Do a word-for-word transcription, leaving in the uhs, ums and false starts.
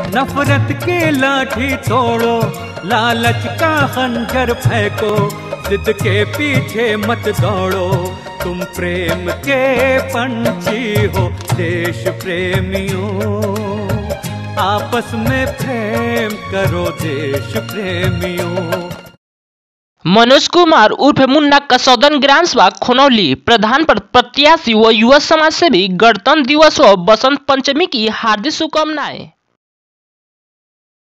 नफरत की लाठी तोड़ो, लालच का खंजर फेंको, जिद के पीछे मत दौड़ो, तुम प्रेम के पंछी हो देश प्रेमियों, आपस में प्रेम करो देश प्रेमियों। मनोज कुमार उर्फ मुन्ना कसौदन ग्राम सभा खनौली प्रधान प्रत्याशी व युवा समाज सेवी गणतंत्र दिवस व बसंत पंचमी की हार्दिक शुभकामनाएं।